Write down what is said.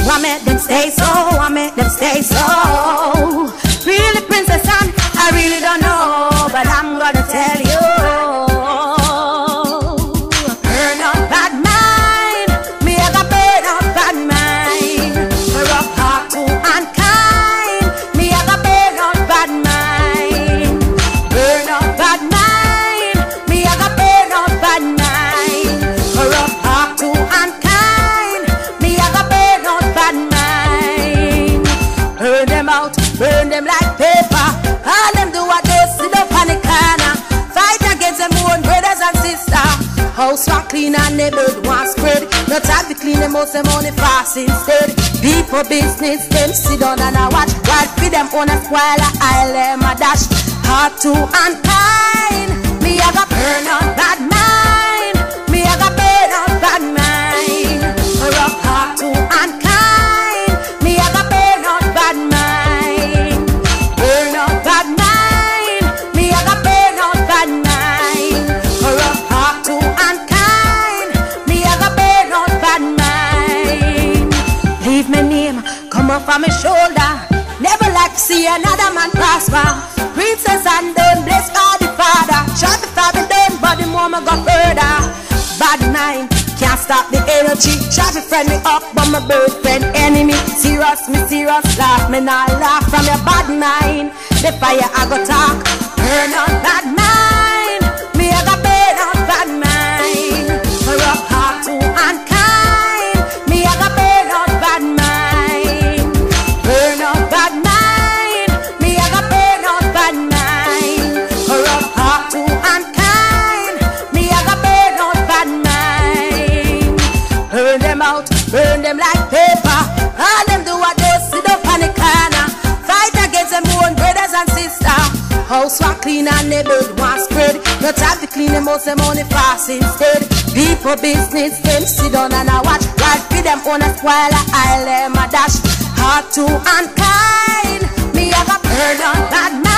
I make them stay so, I make them stay so. Really, Princess Anne, I really don't know, but I'm gonna tell you. Burn up bad mind, me I got burn up bad mind. Rough heart to unkind, me I got burn up bad mind. Burn up bad mind, me I got burn up bad mind. Rough heart to unkind, me I got burn up bad mind. Burn them out, burn them like paper. All them do what they sit up on the corner. Fight against them own brothers and sisters. House want clean and neighborhood want spread. No time to clean them out, them only fast instead. People business, them sit down and I watch. God feed them on a spoil, I'll them a dash. Hard to unkind, me I got burn on bad mind. Me I got burn on bad mind. Rough heart to unkind, me I got burn on bad mind. Burn on bad mind, me I got burn on bad mind. Rough heart to unkind, me I got burn on bad mind. Leave my name, come off on my shoulder. Never like to see another man prosper. Princess Anne done, bless God the Father. Shot the father done, but the moment go further. Bad mind, can't stop the energy. Try to friend me up, but my boyfriend enemy. Serious, me serious, laugh, me not laugh from your bad mind. The fire I go talk, burn on bad mind. Me I got burn on bad mind. Rough heart to unkind, me I got burn on bad mind. Burn on bad mind, me I got burn on bad mind. Rough heart to unkind, me I got burn on bad mind. Burn them out, burn them like paper. All them do what they sit up on the corner. Fight against them own brothers and sisters. House want clean and neighborhood want spread. No time to clean them out, them only fast instead. People business, them sit down and I watch. God feed them on a spoil, I'll them a dash. Hard to unkind, me I got burn on bad mind.